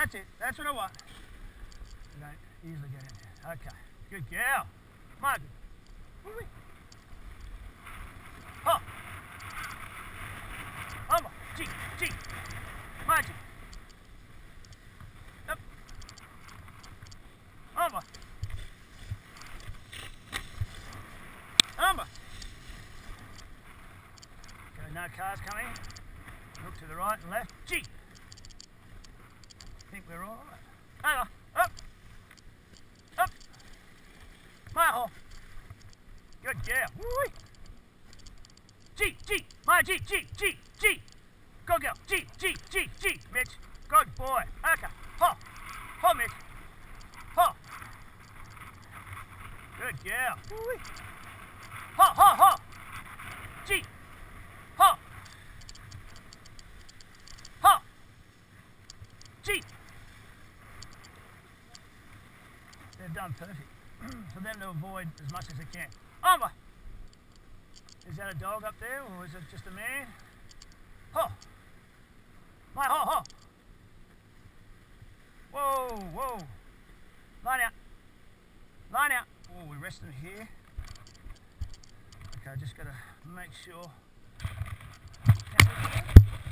That's it. That's what I want. You don't easily get in there. Okay. Good girl. Come on. Ho. Over. Gee. Gee. Margie. Up. Over. Over. Okay, no cars coming. Look to the right and left. Gee. I think we're all right. Over. Up. Up. Mile. Good girl. Woo-wee. G, G, my G, G, G, G. Go girl. G, G, G, G. Mitch. Good boy. Okay. Ho. Ho, Mitch. Ho. Good girl. Woo-wee. Ho, ho, ho. G. Ho. Ho. G. They've done perfect. For them to avoid as much as they can. Over. Is that a dog up there, or is it just a man? Ho. My ho, ho. Whoa, whoa. Line out. Line out. Oh, we're resting here. Okay, just got to make sure.